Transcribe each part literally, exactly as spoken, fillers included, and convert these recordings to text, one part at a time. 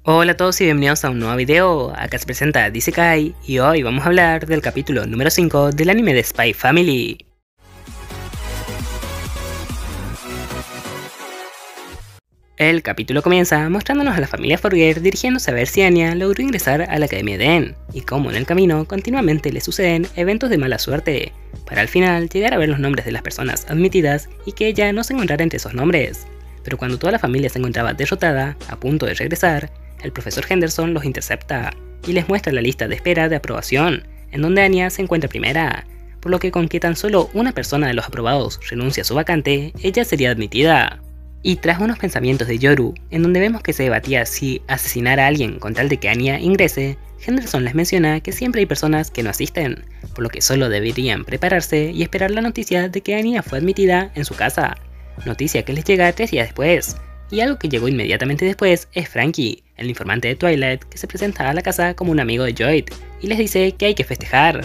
Hola a todos y bienvenidos a un nuevo video. Acá se presenta Isekai y hoy vamos a hablar del capítulo número cinco del anime de Spy Family. El capítulo comienza mostrándonos a la familia Forger dirigiéndose a ver si Anya logró ingresar a la Academia de En, y cómo en el camino continuamente le suceden eventos de mala suerte, para al final llegar a ver los nombres de las personas admitidas y que ella no se encontrara entre esos nombres. Pero cuando toda la familia se encontraba derrotada, a punto de regresar, el profesor Henderson los intercepta y les muestra la lista de espera de aprobación, en donde Anya se encuentra primera, por lo que con que tan solo una persona de los aprobados renuncia a su vacante, ella sería admitida. Y tras unos pensamientos de Yoru, en donde vemos que se debatía si asesinar a alguien con tal de que Anya ingrese, Henderson les menciona que siempre hay personas que no asisten, por lo que solo deberían prepararse y esperar la noticia de que Anya fue admitida en su casa, noticia que les llega tres días después. Y algo que llegó inmediatamente después es Frankie, el informante de Twilight, que se presenta a la casa como un amigo de Joyd y les dice que hay que festejar.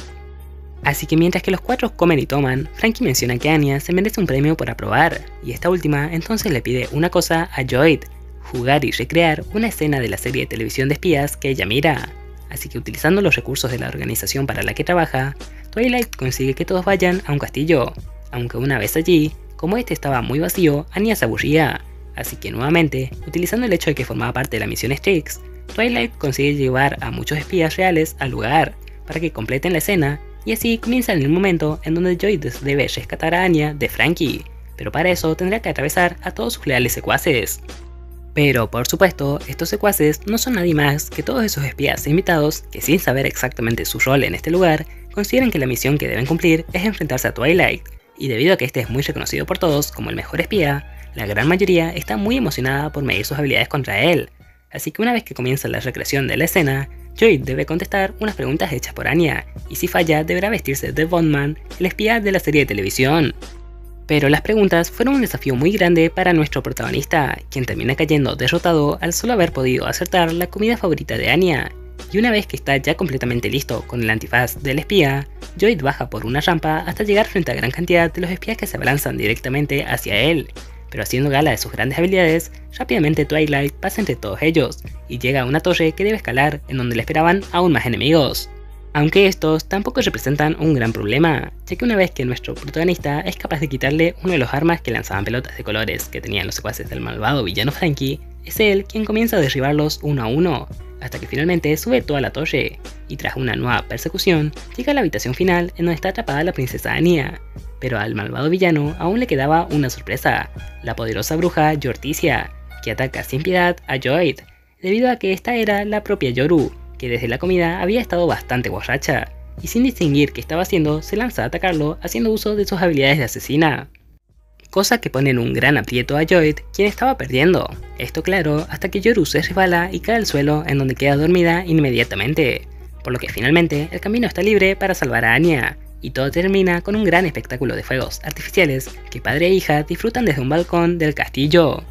Así que mientras que los cuatro comen y toman, Frankie menciona que Anya se merece un premio por aprobar, y esta última entonces le pide una cosa a Joyd: jugar y recrear una escena de la serie de televisión de espías que ella mira. Así que utilizando los recursos de la organización para la que trabaja, Twilight consigue que todos vayan a un castillo, aunque una vez allí, como este estaba muy vacío, Anya se aburría. Así que nuevamente, utilizando el hecho de que formaba parte de la misión Strix, Twilight consigue llevar a muchos espías reales al lugar, para que completen la escena, y así comienza en el momento en donde Joyd debe rescatar a Anya de Frankie, pero para eso tendrá que atravesar a todos sus leales secuaces. Pero por supuesto, estos secuaces no son nadie más que todos esos espías invitados que, sin saber exactamente su rol en este lugar, consideran que la misión que deben cumplir es enfrentarse a Twilight, y debido a que este es muy reconocido por todos como el mejor espía, la gran mayoría está muy emocionada por medir sus habilidades contra él. Así que una vez que comienza la recreación de la escena, Joyd debe contestar unas preguntas hechas por Anya, y si falla deberá vestirse de Bondman, el espía de la serie de televisión. Pero las preguntas fueron un desafío muy grande para nuestro protagonista, quien termina cayendo derrotado al solo haber podido acertar la comida favorita de Anya. Y una vez que está ya completamente listo con el antifaz del espía, Joyd baja por una rampa hasta llegar frente a gran cantidad de los espías que se abalanzan directamente hacia él. Pero haciendo gala de sus grandes habilidades, rápidamente Twilight pasa entre todos ellos y llega a una torre que debe escalar, en donde le esperaban aún más enemigos. Aunque estos tampoco representan un gran problema, ya que una vez que nuestro protagonista es capaz de quitarle uno de los armas que lanzaban pelotas de colores que tenían los secuaces del malvado villano Frankie, es él quien comienza a derribarlos uno a uno, hasta que finalmente sube toda la torre, y tras una nueva persecución, llega a la habitación final en donde está atrapada la princesa Anya. Pero al malvado villano aún le quedaba una sorpresa: la poderosa bruja Yorticia, que ataca sin piedad a Joyd, debido a que esta era la propia Yoru, que desde la comida había estado bastante borracha, y sin distinguir qué estaba haciendo se lanza a atacarlo haciendo uso de sus habilidades de asesina. Cosa que pone en un gran aprieto a Joyd, quien estaba perdiendo. Esto claro, hasta que Yoru se resbala y cae al suelo, en donde queda dormida inmediatamente, por lo que finalmente el camino está libre para salvar a Anya. Y todo termina con un gran espectáculo de fuegos artificiales que padre e hija disfrutan desde un balcón del castillo.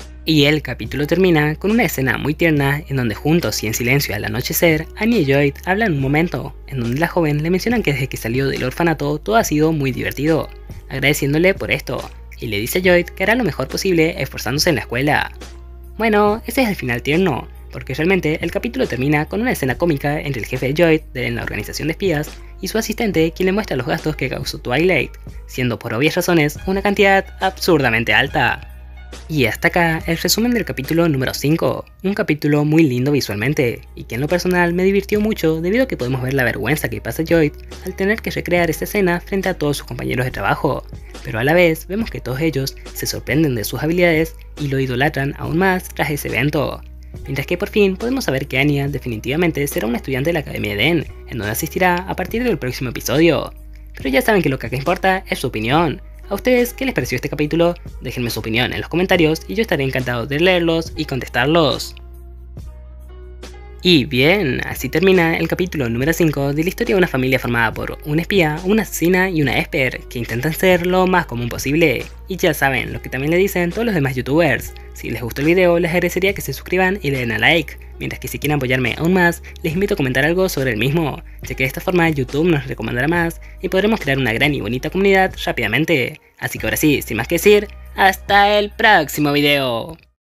Y el capítulo termina con una escena muy tierna en donde juntos y en silencio al anochecer, Anya y Joyd hablan un momento, en donde la joven le mencionan que desde que salió del orfanato todo ha sido muy divertido, agradeciéndole por esto, y le dice a Joyd que hará lo mejor posible esforzándose en la escuela. Bueno, ese es el final tierno, porque realmente el capítulo termina con una escena cómica entre el jefe de Joyd de la organización de espías y su asistente, quien le muestra los gastos que causó Twilight, siendo por obvias razones una cantidad absurdamente alta. Y hasta acá el resumen del capítulo número cinco, un capítulo muy lindo visualmente, y que en lo personal me divirtió mucho debido a que podemos ver la vergüenza que pasa Joyd al tener que recrear esta escena frente a todos sus compañeros de trabajo, pero a la vez vemos que todos ellos se sorprenden de sus habilidades y lo idolatran aún más tras ese evento. Mientras que por fin podemos saber que Anya definitivamente será una estudiante de la Academia de En, en donde asistirá a partir del próximo episodio. Pero ya saben que lo que acá importa es su opinión. ¿A ustedes qué les pareció este capítulo? Déjenme su opinión en los comentarios y yo estaré encantado de leerlos y contestarlos. Y bien, así termina el capítulo número cinco de la historia de una familia formada por un espía, una asesina y una esper, que intentan ser lo más común posible. Y ya saben lo que también le dicen todos los demás youtubers: si les gustó el video les agradecería que se suscriban y le den a like, mientras que si quieren apoyarme aún más, les invito a comentar algo sobre el mismo, ya que de esta forma YouTube nos recomendará más y podremos crear una gran y bonita comunidad rápidamente. Así que ahora sí, sin más que decir, hasta el próximo video.